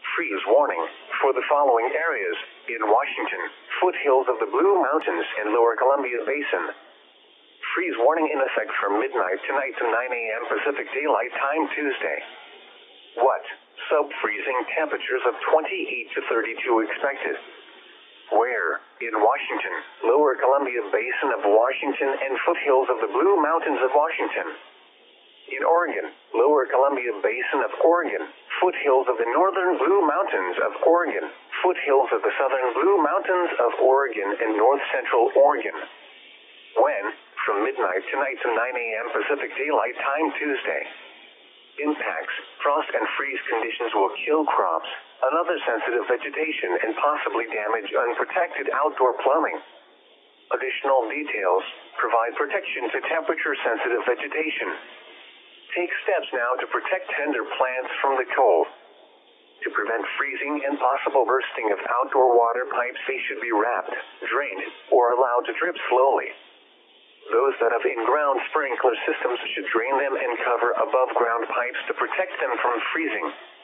Freeze warning for the following areas in Washington: foothills of the Blue Mountains and Lower Columbia Basin. Freeze warning in effect from midnight tonight to 9 a.m. Pacific Daylight Time Tuesday. What? Sub-freezing temperatures of 28 to 32 expected. Where? In Washington, Lower Columbia Basin of Washington and foothills of the Blue Mountains of Washington. In Oregon, Lower Columbia Basin of Oregon, foothills of the Northern Blue Mountains of Oregon, foothills of the Southern Blue Mountains of Oregon and North Central Oregon. When? From midnight tonight to 9 a.m. Pacific Daylight Time Tuesday. Impacts: frost and freeze conditions will kill crops, another sensitive vegetation, and possibly damage unprotected outdoor plumbing. Additional details: provide protection to temperature-sensitive vegetation. Take steps now to protect tender plants from the cold. To prevent freezing and possible bursting of outdoor water pipes, they should be wrapped, drained, or allowed to drip slowly. Those that have in-ground sprinkler systems should drain them and cover above-ground pipes to protect them from freezing.